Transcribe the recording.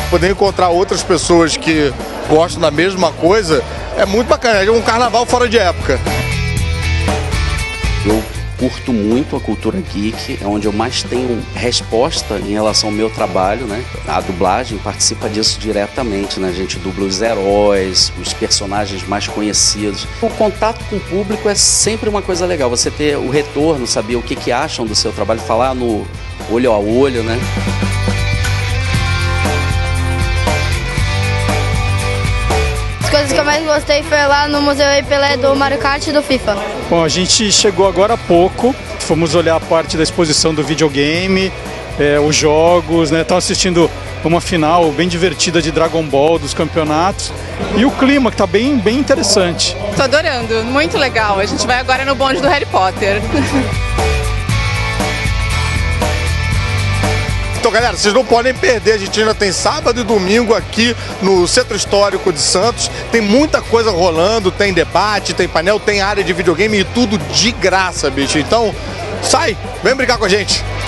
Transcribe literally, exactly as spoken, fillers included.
poder encontrar outras pessoas que gostam da mesma coisa, é muito bacana, é um carnaval fora de época. Eu curto muito a cultura geek, é onde eu mais tenho resposta em relação ao meu trabalho, né? A dublagem participa disso diretamente, né? A gente dubla os heróis, os personagens mais conhecidos. O contato com o público é sempre uma coisa legal, você ter o retorno, saber o que, que acham do seu trabalho, falar no olho a olho, né? As coisas que eu mais gostei foi lá no Museu Pelé do Mario Kart e do FIFA. Bom, a gente chegou agora há pouco, fomos olhar a parte da exposição do videogame, é, os jogos, né? Estamos assistindo uma final bem divertida de Dragon Ball, dos campeonatos, e o clima que está bem, bem interessante. Tô adorando, muito legal. A gente vai agora no bonde do Harry Potter. Então, galera, vocês não podem perder, a gente ainda tem sábado e domingo aqui no Centro Histórico de Santos. Tem muita coisa rolando, tem debate, tem painel, tem área de videogame e tudo de graça, bicho. Então, sai, vem brincar com a gente.